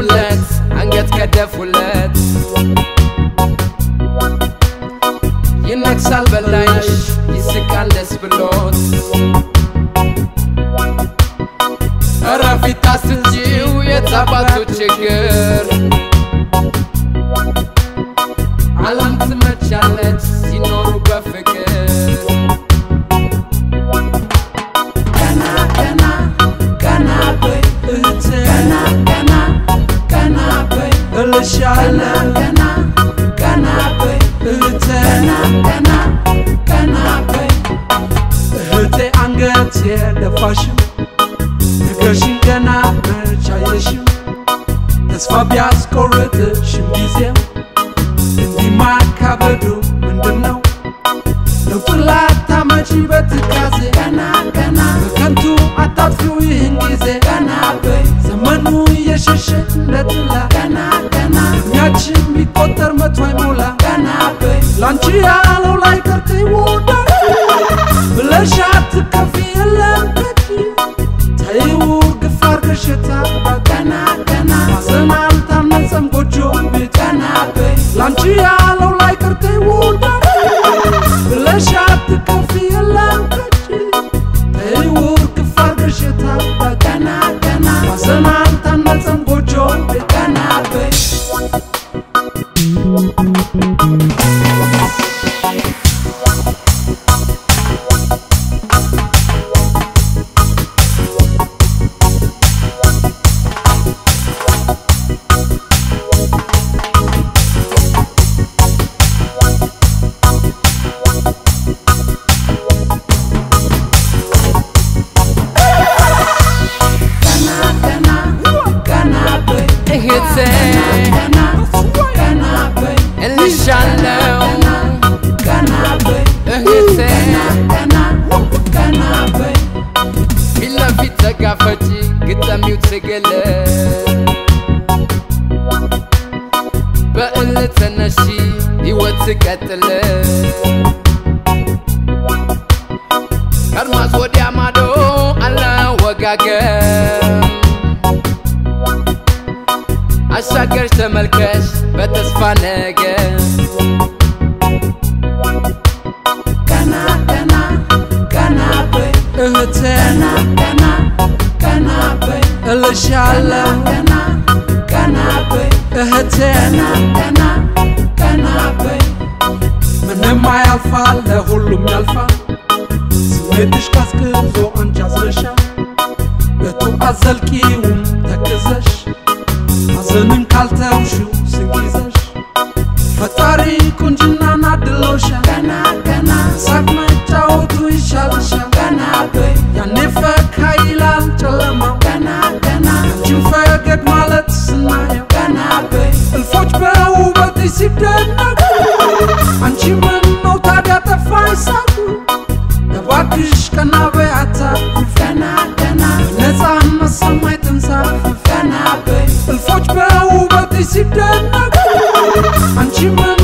ሰገዱለት አንገት ከደፉለት ይነክሳል በላይሽ ይስቃል ደስ ብሎት ረፊት አስንጂው የታባቱ ችግር ዓለም ትመቻለች ሲኖሩ በፍቅር እህቴ አንገት የደፋሽው ነገርሽን ገና መቻየሽው ተስፋ ቢያስቆርጥሽም ጊዜው እንዲህ ማካበዱ ምንድነው ለውጥላት ታመጪ በትካዜ በከንቱ አታጥፊው ይህን ጊዜ ዘመኑ እየሸሸ እንደጥላ እድሜያችን የሚቆጠር መቶ አይሞላ ላንቺ ያለው ላይ ቀርቴ ይወዳል ብለሽ አትከፊ የለም ከኪ ተይው ግፍ አድርገሽ ማዘን አልታነጸም ጎጆ ቤት ላንቺ ያለው ላይ ቀርቴ ይወዳል ብለሽ አትከፊ የለም ከኪ ተይው ግፍ አድርገሽ ማዘን አልታነጸም ጎጆ ቤት ጋፈጪ ግጠሚው ትገለ በእልተነሺ ህይወት ቀጥለ ከርማስ ወዲያ ማዶ አለ ወጋገን አሻገርሽ ተመልከሽ በተስፋ ነገ እህቴና እልሻለሁ እህቴና ምንም አያልፋል ለሁሉም ያልፋል ስሜትሽ ቀዝቅዞ አንቺ አዝለሻል በቱ አዘልቂውም ተክዘሽ ሐዘንን ካልተውሽው ስንጊዘሽ ፈጣሪ ቁንጅናን አድሎሻል ሳቅ መጫወቱ ይሻልሻል ያኔ ፈካ ይላል ጨለማው አንቺን ፈገግ ማለት ስናየው እልፎች በውበትሽ ሲደነቁ አንቺ ምነው ታዲያ ጠፋሽ ሳቁ እባክሽ ቀና በይ አታኩርፊ ነፃነት ሰማይ ተንሳፈፊ እልፎች በውበትሽ ሲደነቁ አንቺ